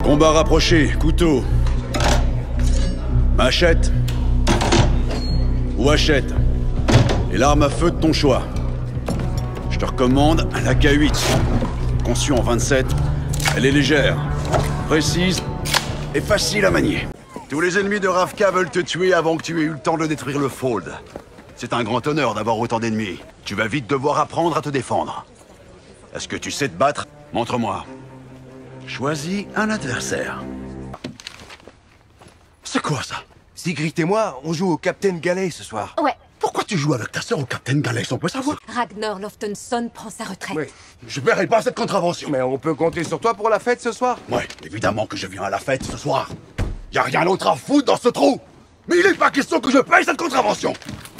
Combat rapproché, couteau. Machette. Ou hachette. Et l'arme à feu de ton choix. Je te recommande la K8. Conçue en 27, elle est légère, précise et facile à manier. Tous les ennemis de Ravka veulent te tuer avant que tu aies eu le temps de détruire le Fold. C'est un grand honneur d'avoir autant d'ennemis. Tu vas vite devoir apprendre à te défendre. Est-ce que tu sais te battre? Montre-moi. Choisis un adversaire. C'est quoi ça? Sigrid et moi, on joue au Captain Galet ce soir. Ouais. Pourquoi tu joues avec ta sœur au Captain Galet, on peut savoir? Ragnar Loftenson prend sa retraite. Oui. Je paierai pas cette contravention. Mais on peut compter sur toi pour la fête ce soir? Ouais, évidemment que je viens à la fête ce soir. Y a rien d'autre à foutre dans ce trou. Mais il n'est pas question que je paye cette contravention.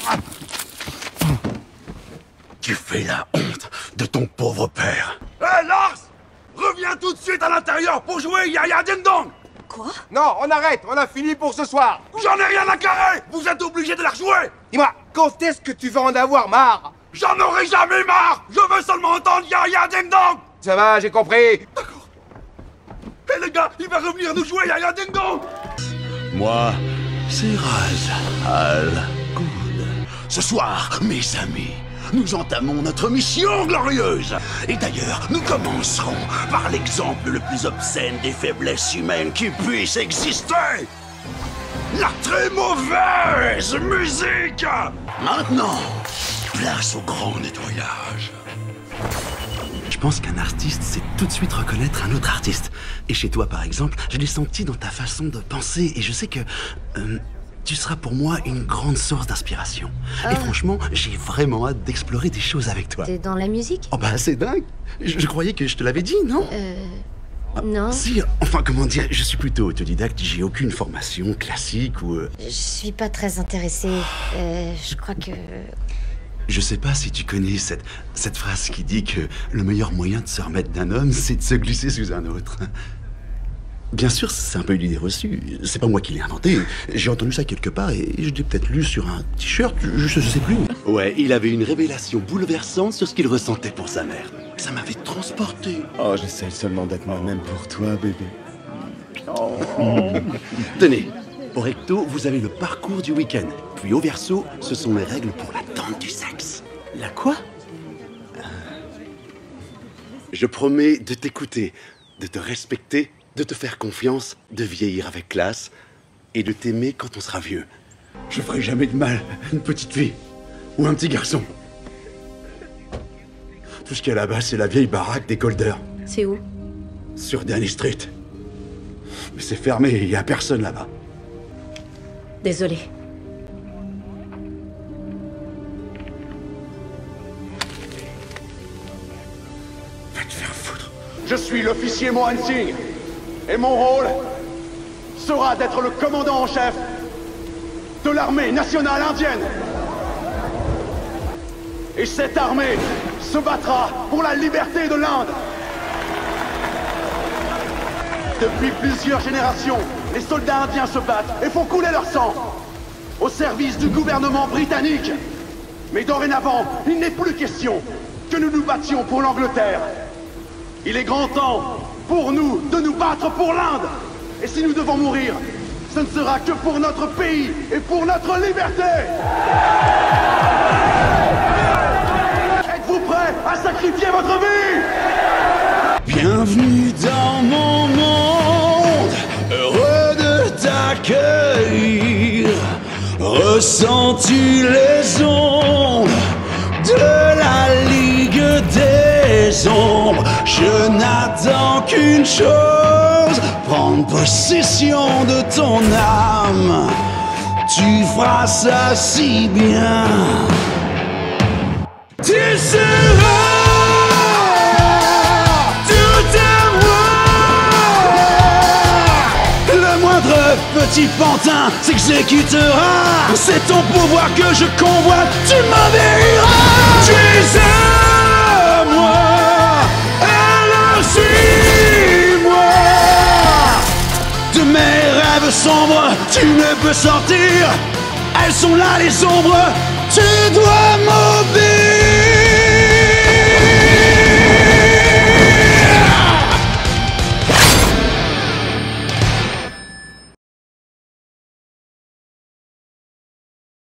Tu fais la honte de ton pauvre père. Hé, Lars! Reviens tout de suite à l'intérieur pour jouer Yaya Ding Dong! Quoi? Non, on arrête, on a fini pour ce soir. J'en ai rien à carrer! Vous êtes obligés de la rejouer! Dis-moi, quand est-ce que tu vas en avoir marre? J'en aurai jamais marre! Je veux seulement entendre Yaya Ding Dong! Ça va, j'ai compris. D'accord. Hé les gars, il va revenir nous jouer Yaya Ding Dong! Moi, c'est Raz Al Ghul. Ce soir, mes amis, nous entamons notre mission glorieuse. Et d'ailleurs, nous commencerons par l'exemple le plus obscène des faiblesses humaines qui puissent exister. La très mauvaise musique. Maintenant, place au grand nettoyage. Je pense qu'un artiste sait tout de suite reconnaître un autre artiste. Et chez toi, par exemple, je l'ai senti dans ta façon de penser. Et je sais que tu seras pour moi une grande source d'inspiration. Et franchement, j'ai vraiment hâte d'explorer des choses avec toi. T'es dans la musique? Oh bah c'est dingue. Je croyais que je te l'avais dit, non? Non. Si, enfin comment dire, je suis plutôt autodidacte. J'ai aucune formation classique ou... Je suis pas très intéressée. Je crois que... Je sais pas si tu connais cette phrase qui dit que le meilleur moyen de se remettre d'un homme, c'est de se glisser sous un autre. Bien sûr, c'est un peu une idée reçue. C'est pas moi qui l'ai inventé. J'ai entendu ça quelque part et je l'ai peut-être lu sur un t-shirt, je sais plus. Ouais, il avait une révélation bouleversante sur ce qu'il ressentait pour sa mère. Ça m'avait transporté. Oh, j'essaie seulement d'être moi-même pour toi, bébé. Tenez, au recto, vous avez le parcours du week-end. Puis au verso, ce sont les règles pour l'attente du sexe. La quoi? Je promets de t'écouter, de te respecter, de te faire confiance, de vieillir avec classe et de t'aimer quand on sera vieux. Je ferai jamais de mal à une petite fille ou un petit garçon. Tout ce qu'il y a là-bas, c'est la vieille baraque des Colders. C'est où? Sur Danny Street. Mais c'est fermé, il n'y a personne là-bas. Désolée. Va te faire foutre. Je suis l'officier Mohan Singh. Et mon rôle sera d'être le commandant en chef de l'armée nationale indienne. Et cette armée se battra pour la liberté de l'Inde. Depuis plusieurs générations, les soldats indiens se battent et font couler leur sang au service du gouvernement britannique. Mais dorénavant, il n'est plus question que nous nous battions pour l'Angleterre. Il est grand temps pour nous de nous battre pour l'Inde. Et si nous devons mourir, ce ne sera que pour notre pays et pour notre liberté. Êtes-vous prêts à sacrifier votre vie? Bienvenue dans mon monde, heureux de t'accueillir. Ressens-tu les ondes de la Ligue des Ombres? Je n'attends qu'une chose, prendre possession de ton âme. Tu feras ça si bien. Tu seras tout à moi. Le moindre petit pantin s'exécutera. C'est ton pouvoir que je convoite, tu m'obéiras. Tu es à moi, alors suis-moi. De mes rêves sombres, tu ne peux sortir. Elles sont là les ombres, tu dois m'obéir.